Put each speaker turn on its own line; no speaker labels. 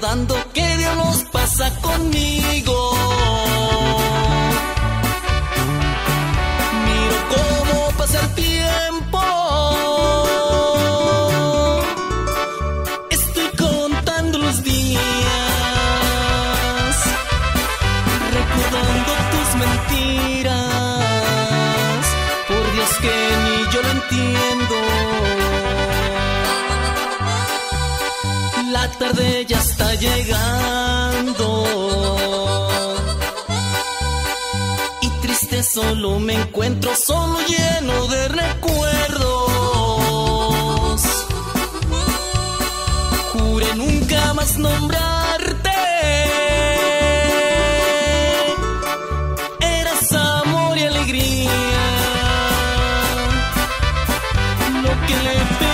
recordando qué diablos pasa conmigo. Miro cómo pasa el tiempo, estoy contando los días, recordando tus mentiras. Por Dios que ni yo lo entiendo. La tarde ya está llegando y triste solo me encuentro, solo lleno de recuerdos. Juré nunca más nombrarte, eras amor y alegría, lo que le pedí